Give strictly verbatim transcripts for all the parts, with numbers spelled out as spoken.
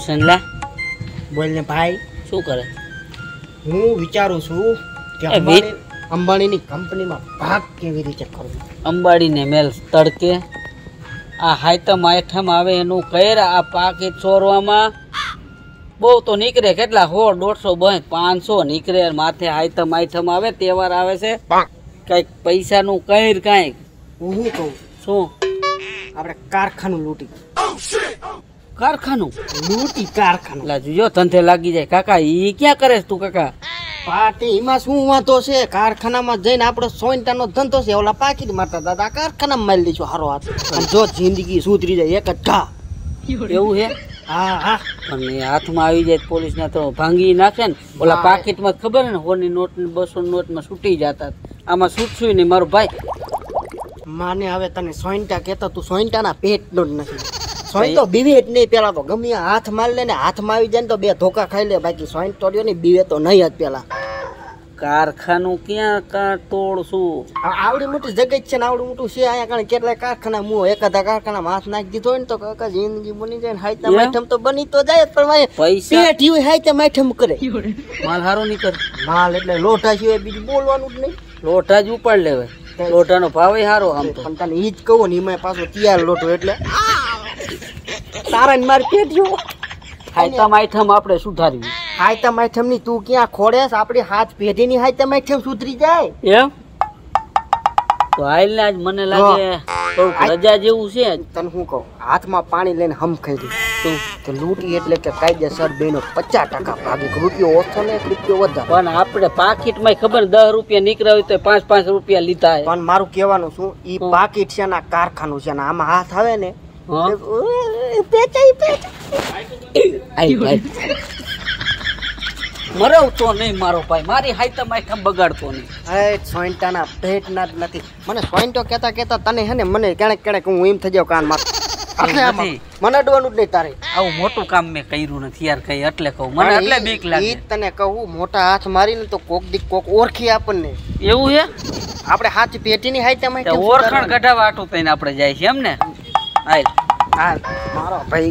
સંલા બોલ ને ભાઈ શું કરે? હું વિચારું છું કે એ અંબાણી અંબાણીની કંપનીમાં ભાગ કેવી રીતે કરવો. અંબાડીને મેલ તડકે આ હાઈતમ આઈટમ આવે એનું કર. આ પાકીટ ચોરવામાં બહુ તો નીકળે કેટલા સો દોઢસો બસ પાંચસો નીકળે. માથે હાઈતમ આઈટમ આવે તહેવાર આવે છે કઈક પૈસાનું કર કાંઈક. હું શું કહું, શું આપણે કારખાનું લૂંટી કારખાનું લૂંટી કારખાનું લાજુ જો ધંધે લાગી જાય. કાકા ઈ ક્યાં કરે તું કાકા? પાર્ટી એમાં શું વાંધો છે? કારખાનામાં જઈને આપણો સોઈન્ટાનો ધંધો છે. ઓલા પાકીટ મારતા દાદા કારખાનામાં મારી લઈશું હારો હાથ. અને જો જિંદગી સુધરી જાય એક જ ઘા. એવું છે? હા હા અને હાથમાં આવી જાય પોલીસ ના તો ભાંગી નાખે ને. ઓલા પાકીટમાં ખબર ને હોની નોટ ને બસો નોટમાં છૂટી જતા. આમાં છૂટશું નહીં મારો ભાઈ. માને હવે તને સોઈન્ટા કહેતા તું સોઈન્ટાના પેટનો જ નથી. સોઈન્ટ તો બીવે જ નહીં. પેલા તો ગમે હાથ મારી લે ને હાથમાં આવી જાય ને તો બે ધોકા ખાઈ લે. બાકી સોઈન્ટ તોડ્યો ને બીવે તો નહીં જ પેલા. કારખાનું ક્યાં કા તોડશું? આવડી મોટી જગ્યા છે ને આવડું મોટું છે અહીંયા કણે કેટલાય કારખાના મુ એકાદા કારખાનામાં હાથ નાખી દીધો હોય ને તો કાકા જિંદગી બની જાય ને હાઈતા માઠમ તો બની તો જાય જ પણ પૈસા પેટ હોય હાઈતા માઠમ કરે. માલ હારો નીકળ. માલ એટલે લોઢા સિવાય બીજું બોલવાનું જ નહીં. લોઢા જ ઉપાડ લેવાય. લોઢાનો ભાવ હારો આમ તો. પણ તને ઈ જ કહું ને એમાં પાછો તૈયાર લોટો એટલે તારા ને મારી પેટ જો હાઈતા માઠમ આપણે સુધારવી. હાઈતા માઠમ ની તું ક્યાં ખોડેસ? આપડી હાથ પેઢી ની હાઈતા માઠમ સુધરી જાય એમ તો હાલ ને આજ મને લાગે થોડુંક રજા જેવું છે. તને શું કહું, હાથમાં પાણી લઈને હમ ખાઈ દઉં તો લૂંટી એટલે કે કાયદેસર બેનો પચાસ ટકા ભાગે. રૂપિયો ઓછો ને રૂપિયો વધારે. પણ આપણે પાકીટ માં ખબર દસ રૂપિયા નીકળ્યા હોય તો પાંચ પાંચ રૂપિયા લીધા. પણ મારું કહેવાનું શું, ઈ પાકીટ છે ને કારખાનું છે ને આમાં હાથ આવે ને મરવતો નહીં મારો ભાઈ. મારી હાઈતમ આઈટમ બગાડતો નહીં. હે સોઈન્ટાના પેટના જ નથી. મને સોઈન્ટો કહેતા કહેતા તને હે ને મને ક્યારેક ક્યારેક હું એમ થઈ જાઉં કાન માં મને અડવાનું જ નહીં તારે. આવું મોટું કામ મેં કર્યું નથી યાર કઈ એટલે કહું. મને એટલે બીક લાગે. તને કહું મોટા હાથ મારીને તો કોક દી કોક ઓળખી આપણને. એવું છે? આપણે હાથ પેટીની હાઈતમ આઈટમ ઓળખાણ કઢાવા આટું થઈને આપણે જાય છે એમ ને. હાલ હાલ મારો ભાઈ.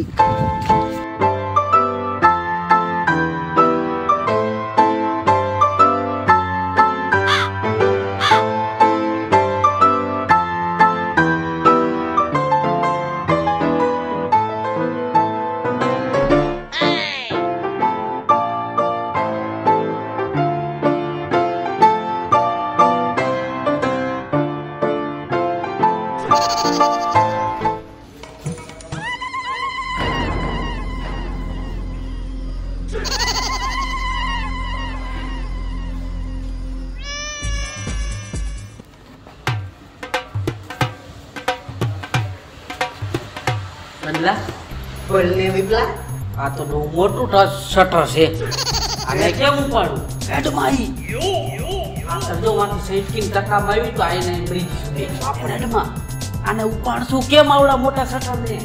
બોલને વિપલા, આ તો બહુ મોટું શટર છે. આને કેમ ઉપાડું? હેડમાં આવી આ સર્જોમાંથી સૈટકીન ટકામાં આવી તો આઈને બ્રિજ સુધી આપણે હેડમાં આને ઉપાડશું કેમ આવડા મોટા શટરને?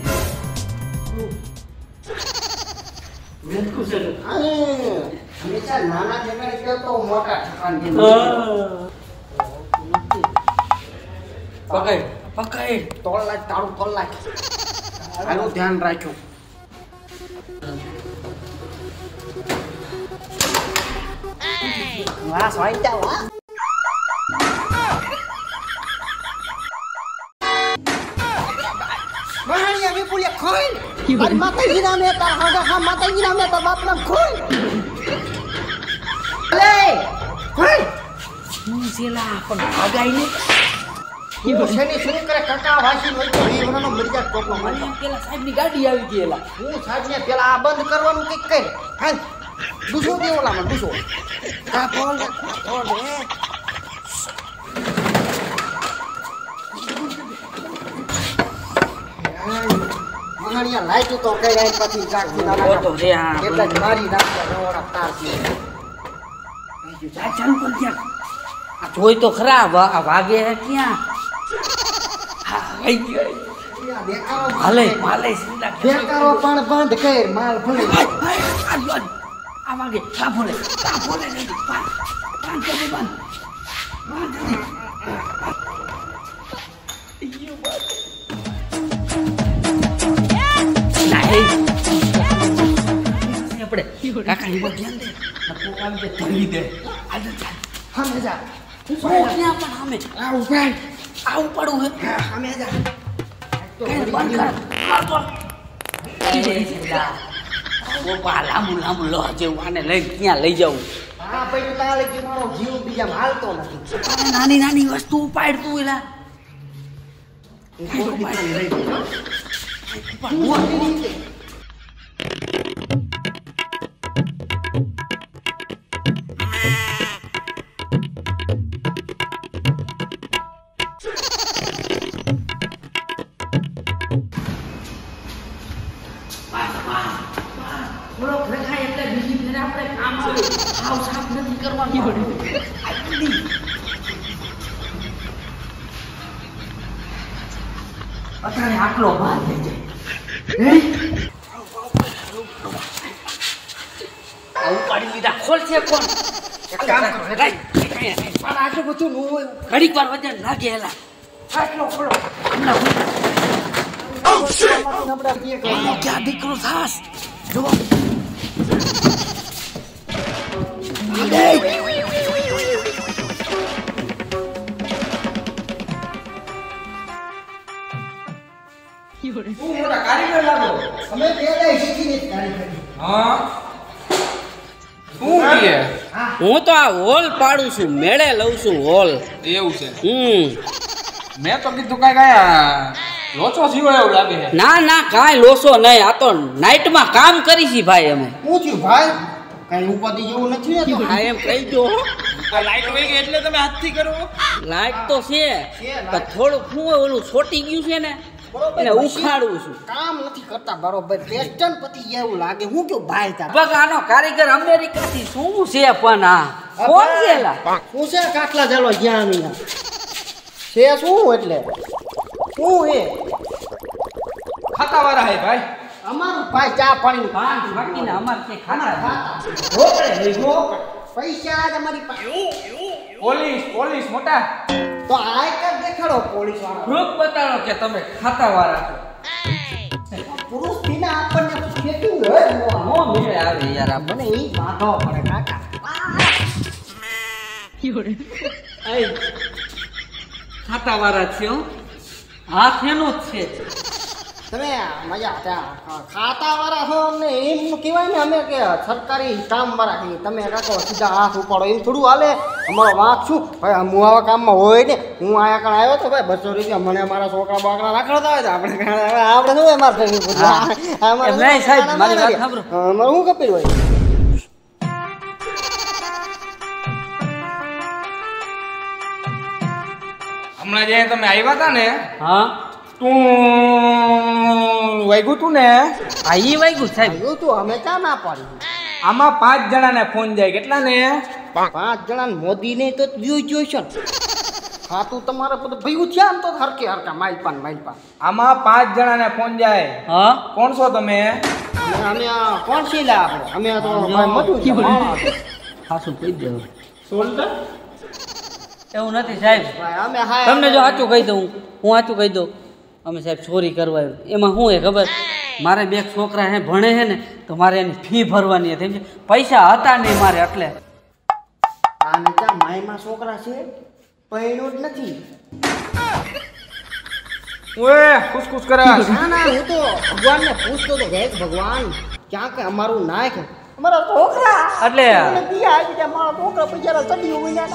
હંમેશા નાના ઠેકાણે કરતો મોટા ઠેકાણે. પકડ પકડ તોડ લાખ તારું તોડ લાખ. આનું ધ્યાન રાખ્યું. વાહ સોઈટા વાહ. મહાણિયા વિપુલિયા ખોઈ અરે માતાજી નામે તાર હાગા હા માતાજી નામે તાર બાપ નામ ખોઈ લે ખોઈ હું જેલા પણ ભાગાઈ ને ઈ શેની શું કરે કાકા વાસી હોય તો ઈ મનાનો મરજા કોપનો મને પેલા સાહેબ ની ગાડી આવી ગઈ એલા. હું સાહેબ ને પેલા આ બંધ કરવાનું કઈક કર. હાલ દુસો દે ઓલા માં દુસો કા ફોન ફોન હે મહાણિયા લાઈટ તો કઈ રાઈ પછી કાઢી નાખો તો રે હા એટલે જ મારી નાખ્યા રોડા તાર છે. જા ચાલુ કર ક્યાં આ જોઈ તો ખરા આ વાગે હે ક્યાં? હા આઈ ગયો. હાલે હાલે સીધા બેકારો પણ બંધ કર માલ ભલે આ વાગે કા ભલે કા ભલે નહીં બંધ કરી બંધ બંધ કાકા ઈ બધું ધ્યાન દે પોકામ દે ધરી દે આજે ચાલ સામે જા હું ક્યાં પણ સામે આ ઉભા આ ઉપાડું હે સામે જા તો કઈ બંધ કર કર તો ઓપા લાંબુ લાંબુ લો જેવું આને લઈ ક્યાં લઈ જાઉં હા ભાઈ તું તારે કે મારો જીવ બીજા હાલતો નથી અરે નાની નાની વસ્તુ ઉપાડ તું એલા અત્યારે આટલો ભાર થઈ જાય ઉપાડી લીધા ખોલ છે કોણ કામ કરો પણ આટલું બધું ન હોય ઘડીક વાર વજન લાગે એલા આટલો ખોલો ક્યાં દીકરો થાસ જો મોટા કારીગર લાગો અમે પેલા શીખીને જ કારીગર હા શું કહે હું તો આ હોલ પાડું છું મેળે લઉં છું હોલ એવું છે હમ મેં તો કીધું કઈ કયા લોચો જીવો એવું લાગે છે ના ના કાંઈ લોસો નહીં આ તો નાઇટમાં કામ કરી છી ભાઈ અમે શું થયું ભાઈ કઈ ઉપાધિ જેવું નથી ને તો હા એમ કહી દો લાઈટ વહી ગઈ એટલે તમે હાથથી કરો લાઈટ તો છે પણ થોડુંક શું હોય, ઓલું છોટી ગયું છે ને એને ઉખાડું છું કામ નથી કરતા બરોબર પેસ્ટન પતી ગયા એવું લાગે હું કયો ભાઈ તાર બસ આનો કારીગર અમેરિકાથી શું છે પણ આ કોણ છે એલા? શું છે કાટલા ચાલો જ્યાં અહીંયા છે શું એટલે શું હે ખાતા વાળા હે ભાઈ અમારું ભાઈ ચા પાણી પાંચ વાગીને અમારે તે ખાતા રોકડે લઈ રોકડે પૈસા જ અમારી પાસે પોલીસ પોલીસ મોટા તો આ એક જ દેખાડો પોલીસ વાળા પ્રૂફ બતાડો કે તમે ખાતા વાળા છો. પુરુષ પીના આપણને કેટલું હોય નો મેળે આવે યાર આ મને ઈ બાંધો પડે કાકા એ ખાતા વાળા છે હો. હાથ એનો જ છે. તમે મજા ત્યાં ખાતા વાળા છો અમને એમ કહેવાય ને અમે કે સરકારી કામ વાળા છીએ તમે કાકો સીધા હાથ ઉપાડો એમ થોડું હાલે અમારો વાંક શું ભાઈ હું આવા કામમાં હોય ને હું આયા કણ આવ્યો તો ભાઈ બસો રૂપિયા મને મારા છોકરા બાકરા રાખડતા હોય તો આપણે આપણે શું હોય મારે એમ નહીં સાહેબ, મારી વાત સાંભળો. અમારે શું કપીર હોય હમણાં જે તમે આવ્યા હતા ને હા તું વાગ્યું તું ને આ ઈ વાગ્યું સાહેબ. એવું તું અમે ક્યાં ના પાડી આમાં પાંચ જણાને ફોન જાય કેટલા ને પાંચ જણા મોદી ને તો જોઈ જોઈશે ને હા તું તમારે બધું ભેગું થયા ને તો હરકે હરકા માઇલપાન માઇલપાન આમાં પાંચ જણાને ફોન જાય હા કોણ છો તમે અમે અમે આ કોણ છે લા આપણે અમે આ તો ભાઈ મધુ છે હા. ખાસું કહી દે હવે. સોલ્ટર એવું નથી સાહેબ. ભાઈ અમે હા તમને જો સાચું કહી દઉં, હું સાચું કહી દઉં, અમે સાહેબ ચોરી કરવા આવ્યું. એમાં શું હે ખબર, મારે બે છોકરા હે ભણે છે ને તો મારે એની ફી ભરવાની હતી, સમજ્યા? પૈસા હતા નહીં મારે એટલે. આને ત્યાં માયમાં છોકરા છે પૈણો જ નથી ઓએ ખુશ કરે ના ના હું તો ભગવાનને પૂછતો તો હે ભગવાન ક્યાં કે અમારું નાખ અમારા છોકરા એટલે મને દિયા આવી ગયા મારા છોકરા બિચારા ચડી ઉઈ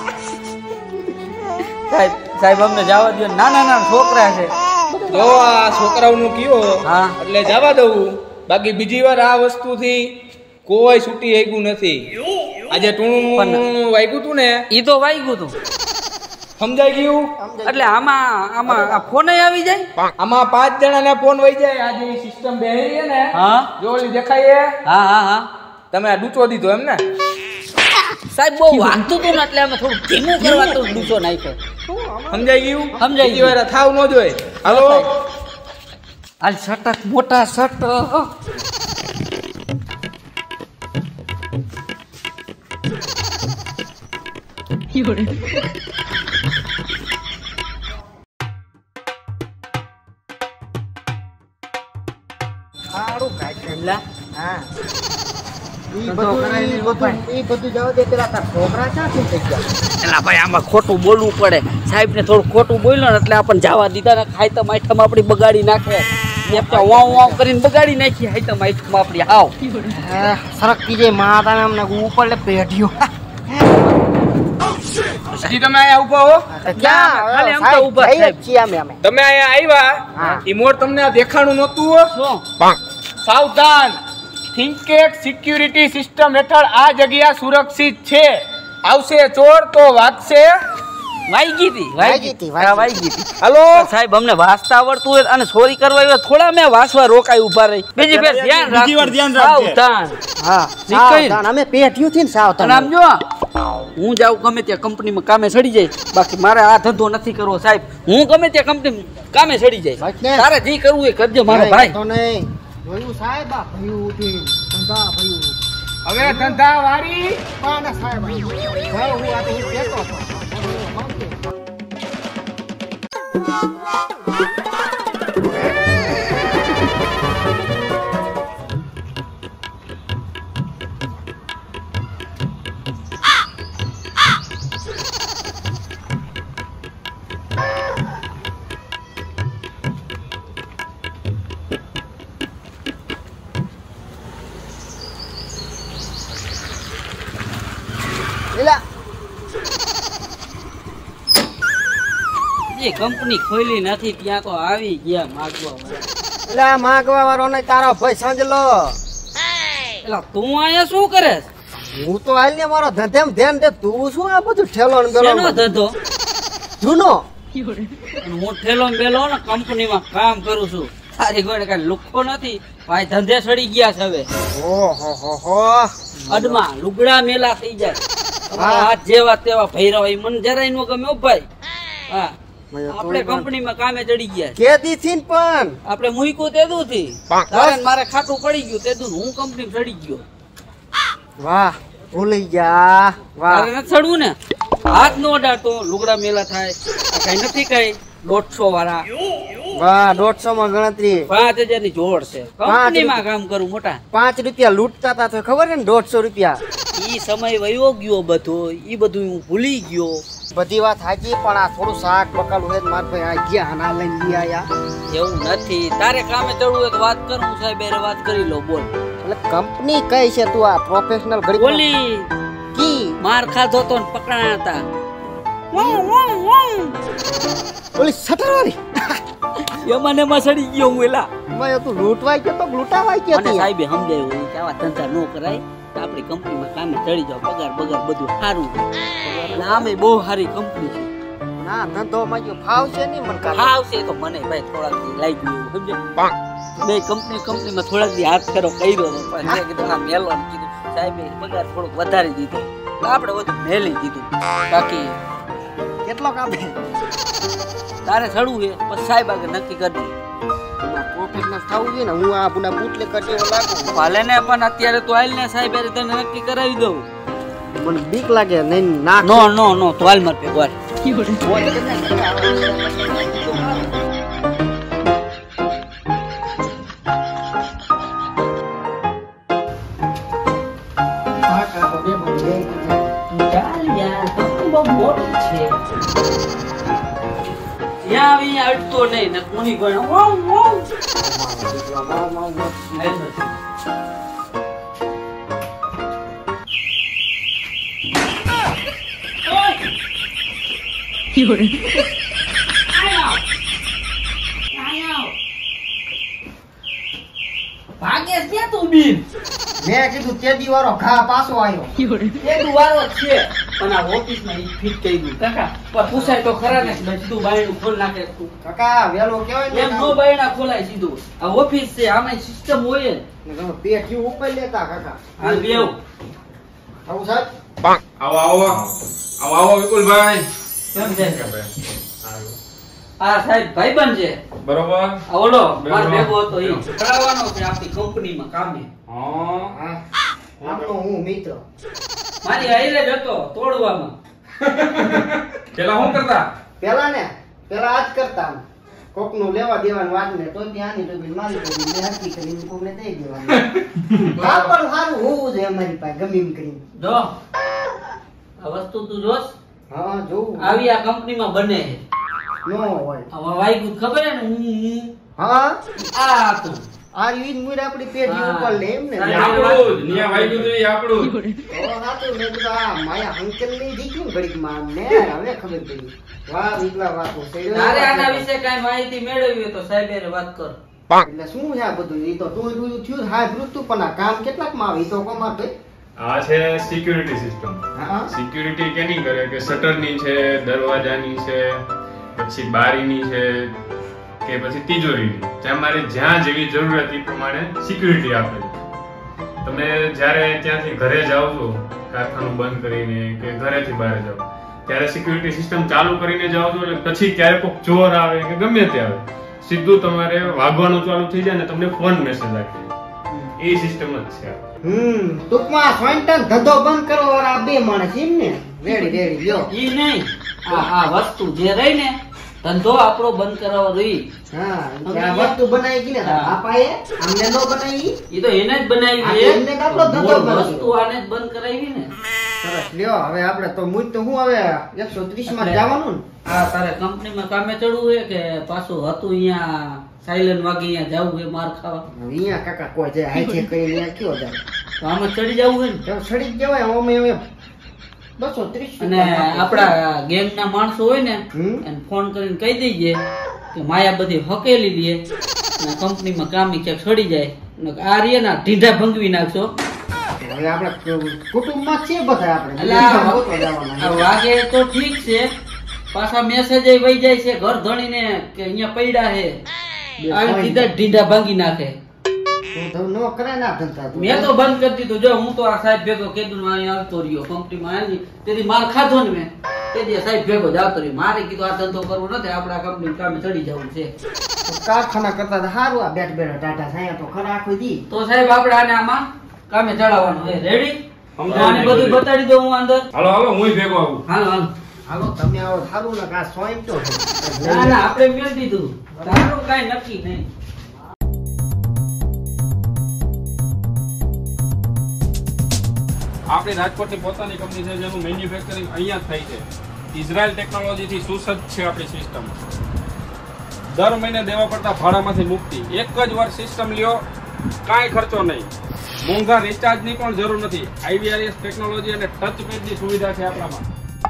સાહેબ સાહેબ અમને જવા દો. નાના નાના છોકરા છે. જો આ છોકરાઓનું કયો હા. એટલે જવા દઉં, બાકી બીજી વાર આ વસ્તુથી કોઈ છૂટી આવ્યું નથી. આજે ટૂણું વાગ્યું તું ને ઈ તો વાગ્યું હતું. સમજાઈ ગયું. એટલે આમાં આમાં આ ફોન આવી જાય. આમાં પાંચ જણાને ફોન વહી જાય. આજે સિસ્ટમ બેહી છે ને હા જો ઓલી દેખાય હા હા હા તમે આ ડૂચો દીધો એમ ને સાહેબ બહુ વાગતું હતું ને એટલે અમે થોડું ધીમું કરવા તો ડૂચો નાખ્યો. સમજાઈ ગયું. સમજાઈ બીજી વાર થાવ ન જોઈએ. હાલો હાલ સટક મોટા સટ. સારું કાઢ એમલા હા ઈ બધું ઈ બધું ઈ બધું જવા દે પેલા તાર છોકરા ક્યાંથી થઈ ગયા એલા ભાઈ આમાં ખોટું બોલવું પડે સાહેબ ને થોડું ખોટું બોલ્યો ને એટલે આપણને જવા દીધા ને ખાઈ તો માઠામાં આપણી બગાડી નાખે વાવ વાવ કરીને બગાડી નાખી હાઈ તો માઠામાં આપણી આવ સરકતી જે માતા અમને ઉપર લે પેઢીઓ હજી તમે અહીંયા ઊભા હો ખાલી આમ તો ઊભા સાહેબ છીએ અમે અમે તમે અહીંયા આવ્યા ઈ મોર તમને આ દેખાણું નહોતું હો શું સાવધાન થિંકેટ સિક્યુરિટી સિસ્ટમ હેઠળ આ જગ્યા સુરક્ષિત છે આવશે ચોર તો વાગશે વાઈગી હતી વાઈગી હતી, હા વાઈગી હતી હાલો સાહેબ અમને વાંચતા આવડતું હોય અને ચોરી કરવા આવ્યા થોડા મેં વાંચવા રોકાઈ ઉભા રહી બીજી ફેર ધ્યાન બીજી વાર ધ્યાન રાખજે. સાવધાન હા નીકળી. સાવધાન અમે પેઢીઓ થી ને અને સાવધાન આમ જો હું જાઉં ગમે ત્યાં કંપનીમાં કામે ચડી જાય બાકી મારે આ ધંધો નથી કરવો સાહેબ હું ગમે ત્યાં કંપની કામે ચડી જાય બસ ને. તારે જે કરવું એ કરજો મારો ભાઈ તો નહીં જોયું સાહેબ આ ભયું ઉઠી ધંધા ભયું હવે ધંધા વાળી પાના સાહેબ ભાઈ હું આ તો હું કહેતો હતો એલા જે કંપની ખોલી નથી ત્યાં તો આવી ગયા માગવા એલા માગવા વાળો ને તારો ભાઈ સાંજલો એલા તું અહીંયા શું કરે હું તો હાલ ને મારો ધંધેમ ધ્યાન દે તું શું આ બધું ઠેલો ને શેનો બેલો ધંધો જૂનો અને હું ઠેલો ને બેલો ને કંપનીમાં કામ કરું છું તારી કોઈ કઈ લુખો નથી ભાઈ ધંધે ચડી ગયા છે હવે ઓહો હો હો અડમાં લુગડા મેલા થઈ જાય તમારા હાથ જેવા તેવા ભૈરા હોય મને જરાય નો ગમે હો ભાઈ હા આપણે કંપનીમાં કામે ચડી ગયા છે. કેદી થી ને પણ આપણે મૂક્યું તેદું થી તારે ને મારે ખાટું પડી ગયું તેદું હું કંપની ચડી ગયો વાહ ભૂલી ગયા વાહ તારે નથી ચડવું ને હાથ નો અડાડતો લુગડા મેલા થાય આ કઈ નથી કઈ દોઢસો વાળા વાહ દોઢસો માં ગણતરી પાંચ હજાર ની જોડ છે કંપનીમાં કામ કરું મોટા પાંચ રૂપિયા લૂંટતા હતા તો ખબર છે ને દોઢસો રૂપિયા ઈ સમય વયો ગયો બધો ઈ બધું હું ભૂલી ગયો બધી વાત સાચી પણ આ થોડું શાક બકાલું છે માર ભાઈ આ ગયા આના લઈને લઈ આયા એવું નથી તારે કામે ચડવું હોય તો વાત કર હું સાહેબ હારે વાત કરી લો બોલ એટલે કંપની કઈ છે તું આ પ્રોફેશનલ ઘડી બોલી કી માર ખાધો તો ને પકડાયા હતા ઓલી શટર વાળી એમાં ને એમાં સડી ગયો હું એલા મેં તું લૂંટવાય કે તો લૂંટાવાય કે મને હતી સાહેબે સમજાયું હોય કે આવા ધંધા ન કરાય તો આપણી કંપનીમાં કામે ચડી જાવ પગાર બગાર બધું સારું અને આમે બહુ સારી કંપની છે ના ધંધો માં જો ભાવ છે નહીં મને કાલે આવશે તો મને ભાઈ થોડાક દી લાગી ગયું સમજે મેં કંપની કંપનીમાં થોડાક દી હાથ ફેરો કર્યો હતો પણ મેં કીધું આ મેલો ને કીધું સાહેબે પગાર થોડોક વધારી દીધો એટલે આપણે બધું મેલી દીધું બાકી કેટલો કાપે તારે ચડવું છે પછી સાહેબ આગળ નક્કી કરી દે પ્રોફેશનલ થવું જોઈએ ને હું આ પુના બૂટલે કટેવો લાગુ ભલે ને પણ અત્યારે તો હાલ ને સાહેબ હારે તને નક્કી કરાવી દઉં મને બીક લાગે નહીં ના નો નો નો તો હાલ માર પે બોલ અડતો નહીં ને કોની કોઈ ભાગે છે તું બીન મેં કીધું તેદી વાળો ઘા પાછો આવ્યો એ દુવારો છે પણ આ ઓફિસ માં ઈ ફિટ કરી દઉં કાકા પણ પૂછાય તો ખરા ને સીધું બાયણું ખોલ નાખે તું કાકા વેલો કેવાય એમ નો બાયણા ખોલાય સીધું આ ઓફિસ છે આમાં સિસ્ટમ હોય ને ને પેઠી ઉપર લેતા કાકા હાલ બેવ આવું સાહેબ આવો આવો આવો આવો વિપુલભાઈ કેમ છે આ સાહેબ ભાઈબંધ છે બરોબર આ ઓલો માર ભેગો હતો ઈ કરાવવાનો છે આપણી કંપનીમાં કામે હા હા આપણો હું મિત્ર મારી હાઈરે જ હતો તોડવામાં પેલા શું કરતા પેલા ને પેલા આજ કરતા કોકનું લેવા દેવાનું વાત ને તો ત્યાંની તો બી મારી તો બી હરકી કરીને કોકને દઈ દેવાનું કાપડ સારું હોવું જોઈએ અમારી પાસે ગમે એમ કરીને જો આ વસ્તુ તું જોશ હા જોવું આવી આ કંપનીમાં બને છે નો હોય હવે વાઈગું ખબર હે ને હું હું હા આ હતું આ રીત મુર આપણી પેઢી ઉપર લે એમ ને એ આપણું જ નિયા વાગ્યું તો એ આપણું જ. તો સાચું મેં કીધું આ માયા અંકલ ની દીકરી ઘડીક માં ને હવે ખબર પડી વાહ વિકલા વાતો તારે આના વિશે કાંઈ માહિતી મેળવવી હોય તો સાહેબ વાત કર એટલે શું છે આ બધું એ તો તું તું થયું હા તું પણ આ કામ કેટલાક માં આવી તો કોમાં ભાઈ આ છે સિક્યુરિટી સિસ્ટમ. હા સિક્યુરિટી કેની કરે કે શટરની છે, દરવાજાની છે, પછી બારીની છે કે પછી તિજોરીની, તમારે જ્યાં જેવી જરૂરિયાત એ પ્રમાણે સિક્યુરિટી આપે છે. તમે જ્યારે ત્યાંથી ઘરે જાઓ છો કારખાનું બંધ કરીને કે ઘરેથી બહાર જાઓ ત્યારે સિક્યુરિટી સિસ્ટમ ચાલુ કરીને જાઓ છો એટલે પછી ક્યારે કોઈ ચોર આવે કે ગમે તે આવે સીધું તમારે વાગવાનું ચાલુ થઈ જાય ને તમને ફોન મેસેજ આપે એ સિસ્ટમ જ છે. હમ ટૂંકમાં સોઈન્ટન ધંધો બંધ કરો વાળા બે માણસ એમ ને રેડી રેડી લ્યો ઈ નહીં આ આ વસ્તુ જે રહી ને ધંધો આપણો બંધ કરાવવો રહી હા આ વસ્તુ બનાવી ગઈ ને આપાએ અમને નો બનાવી ઈ તો એને જ બનાવી આ છે એમને જ આપણો ધંધો મૂળ બંધ વસ્તુ આને જ બંધ કરાવી ને સરસ લ્યો હવે આપણે તો મુજ તો હું હવે એકસો ત્રીસ માં જવાનું ને આ તારે કંપનીમાં કામે ચડવું છે કે પાછું હતું અહીંયા સાયલન્ટ વાગી અહીંયા જવું છે માર ખાવા અહીંયા કાકા કોઈ જાય હાઈચે કરીને અહીંયા કયો જાય તો આમાં ચડી જવું છે ને તો સડી જ જવાય અમે હવે બસો ત્રીસ અને આપડા ગેંગ ના માણસો હોય ને હમ? એને ફોન કરીને કહી દઈએ કે માયા બધી હકેલી લે અને કંપનીમાં કામ ક્યાંક છોડી જાય ને આ રે ના ઢીંઢા ભંગવી નાખશો હવે આપણે કુટુંબમાં છે બધા આપણે એટલે આ ગોતવા જવાના. આ વાગે તો ઠીક છે પાછા મેસેજ વહી જાય છે ઘર ધણીને કે અહીંયા પડ્યા છે આવી સીધા જ ઢીંઢા ભાંગી નાખે તો નો કરે ના ધંધા તું. મેં તો બંધ કરી દીધું જો હું તો આ સાહેબ ભેગો કીધું ને અહીંયા આવતો રહ્યો કંપનીમાં આવી તેથી માર ખાધો ને મેં તેથી સાહેબ ભેગો જ આવતો રહ્યો મારે કીધું આ ધંધો કરવો નથી આપડા કંપની કામે ચડી જવું છે કારખાના કરતા તો સારું આ બેઠ બેઠા ટાટા થાય તો ખરા આખો દી તો સાહેબ આપણે આને આમાં કામે ચડાવવાનું છે રેડી સમજાવી આને બધું નાખ્યું. બતાડી દઉં હું અંદર હાલો હાલો હું ભેગો આવું. હાલો હાલો હાલો તમે આવો સારું ને આ સોઈમ તો ના ના આપણે મેળ દીધું તારું કાંઈ નક્કી નહીં આપણી રાજકોટની પોતાની કંપની છે જેનું મેન્યુફેક્ચરિંગ અહીંયા જ થાય છે. ઇઝરાયલ ટેકનોલોજીથી સુસજ્જ છે આપણી સિસ્ટમ. દર મહિને દેવા પડતા ભાડામાંથી મુક્તિ. એક જ વાર સિસ્ટમ લ્યો, કાંઈ ખર્ચો નહીં. મોંઘા રિચાર્જની પણ જરૂર નથી. આઈવીઆરએસ ટેકનોલોજી અને ટચ પેડની સુવિધા છે આપણામાં.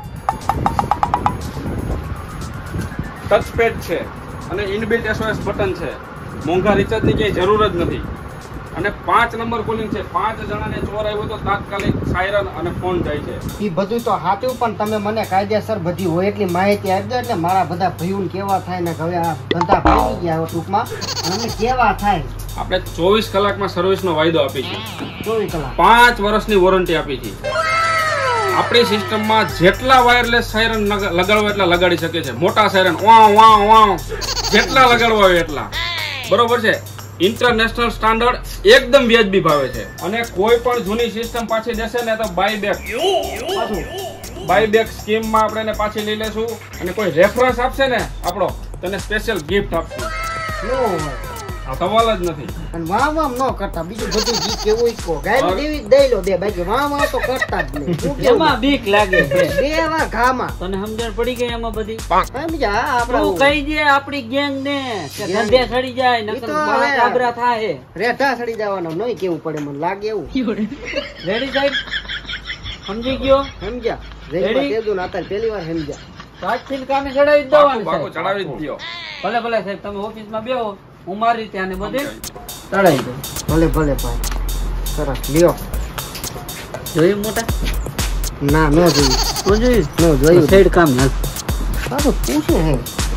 ટચ પેડ છે અને ઇનબિલ્ટ એસઓએસ બટન છે. મોંઘા રિચાર્જની ક્યાંય જરૂર જ નથી. અને પાંચ નંબર કોલિંગ છે. પાંચ જણાને ચોર આવ્યો તો તાત્કાલિક સાયરન અને ફોન જાય છે. એ બધું તો સાચું પણ તમે મને કાયદેસર બધી હોય એટલી માહિતી આપી દો એટલે મારા બધા ભાઈઓને કેવા થાય ને હવે આ ધંધા ભાગી ગયા હવે ટૂંકમાં અને અમને કેવા થાય આપણે ચોવીસ કલાકમાં સર્વિસનો વાયદો આપી છે. ચોવીસ કલાક પાંચ વર્ષની વોરંટી આપી છે. આપણી સિસ્ટમમાં જેટલા વાયરલેસ સાયરન લગાડવા એટલા લગાડી શકે છે. મોટા સાયરન વાવ વાવ વાવ જેટલા લગાડવા હોય એટલા. બરોબર છે. ઇન્ટરનેશનલ સ્ટાન્ડર્ડ એકદમ વ્યાજબી ભાવે છે. અને કોઈ પણ જૂની સિસ્ટમ પાછી દેશે ને તો બાય બેક બાય બેક સ્કીમમાં આપણે એને પાછી લઈ લેશું. અને કોઈ રેફરન્સ આપશે ને આપણો તને સ્પેશિયલ ગિફ્ટ આપશું. ન હોય આ સવાલ જ નથી. અને વાહ વાહ ન કરતા બીજું બધું જી કેવું ઈ કહો ગાય દેવી દઈ લો દે બાકી વાહ વાહ તો કરતા જ નહીં શું કેવું? એમાં બીક લાગે છે બે વા ઘામાં તને સમજણ પડી ગઈ એમાં બધી સમજા તું આપડા કહી દે આપણી ગેંગ ને કે Gang. ધંધે સડી જાય ઈ નકર તો બાળક હવે- આબરા થાય રેઠા સડી જવાનો નહીં કેવું પડે મને લાગે એવું રેડી સાહેબ સમજી ગયો સમજ્યા Ready? રેડી તેજુ ના અત્યારે પહેલી વાર સમજ્યા તો આજથી કામે ચડાવી જ પાકું દેવાનું પાકું સાહેબ. ચડાવી જ દ્યો. ભલે ભલે સાહેબ તમે ઓફિસમાં બેહો હું મારી રીતે આને બધે ચડાવી દઉં ભલે ભલે ભાઈ સરસ લ્યો જોયું મોટા ના ન જોયું તો જોયું ન જોયું સાઈડ કામ ના સારું પૂછે હે